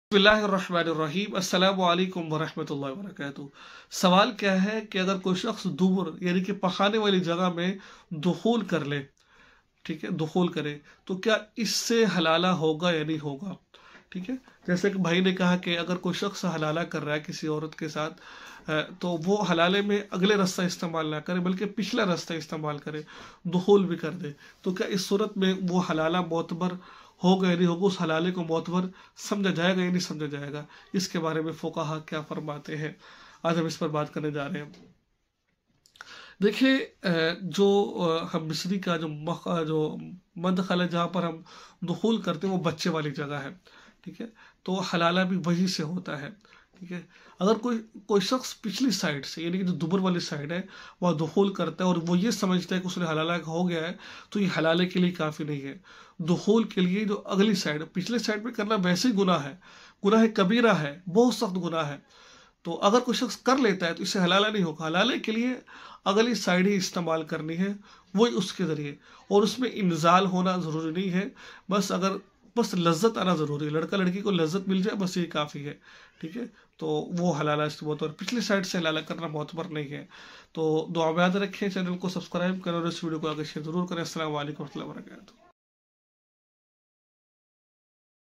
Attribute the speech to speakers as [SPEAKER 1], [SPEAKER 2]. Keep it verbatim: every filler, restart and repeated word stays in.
[SPEAKER 1] بسم اللہ الرحمن الرحیم، السلام علیکم ورحمۃ اللہ وبرکاتہ۔ سوال کیا ہے کہ اگر کوئی شخص دبر یعنی کہ پخانے والی جگہ میں دخول کر لے، ٹھیک ہے، دخول کرے تو کیا اس سے حلالہ ہوگا یا نہیں ہوگا؟ ٹھیک ہے، جیسے کہ بھائی نے کہا کہ اگر کوئی شخص حلالہ کر رہا ہے کسی عورت کے ساتھ تو وہ حلالے میں اگلے رستہ استعمال نہ کرے بلکہ پچھلا رستہ استعمال کرے، دخول بھی کر دے، تو کیا اس صورت میں وہ حلالہ معتبر ہوگا یا نہیں ہوگا؟ اس حلالے کو معتبر سمجھا جائے گا یا نہیں سمجھا جائے گا؟ اس کے بارے میں فقہا کیا فرماتے ہیں، آج ہم اس پر بات کرنے جا رہے ہیں۔ دیکھیے، جو ہم مصری کا جو جو مدخل ہے جہاں پر ہم دخول کرتے ہیں وہ بچے والی جگہ ہے، ٹھیک ہے، تو حلالہ بھی وہی سے ہوتا ہے، ٹھیک ہے۔ اگر کوئی کوئی شخص پچھلی سائڈ سے یعنی کہ جو دبر والی سائڈ ہے وہ دخول کرتا ہے اور وہ یہ سمجھتا ہے کہ اس نے حلالہ ہو گیا ہے تو یہ حلالے کے لیے کافی نہیں ہے۔ دخول کے لیے جو اگلی سائڈ پچھلے سائڈ پہ کرنا ویسے ہی گناہ ہے، گناہ کبیرہ ہے، بہت سخت گناہ ہے۔ تو اگر کوئی شخص کر لیتا ہے تو اس سے حلالہ نہیں ہوگا۔ حلالے کے لیے اگلی سائڈ ہی استعمال کرنی ہے، وہی اس کے ذریعے، اور اس میں انزال ہونا ضروری نہیں ہے، بس اگر بس لذت آنا ضروری ہے، لڑکا لڑکی کو لذت مل جائے بس یہ کافی ہے، ٹھیک ہے، تو وہ حلالہ اس بہت، اور پچھلی سائڈ سے حلالہ کرنا معتبر نہیں ہے۔ تو دعا میں یاد رکھیں، چینل کو سبسکرائب کریں اور اس ویڈیو کو آگے شیئر ضرور کریں۔ السلام علیکم و رحمۃ اللہ وبرکاتہ۔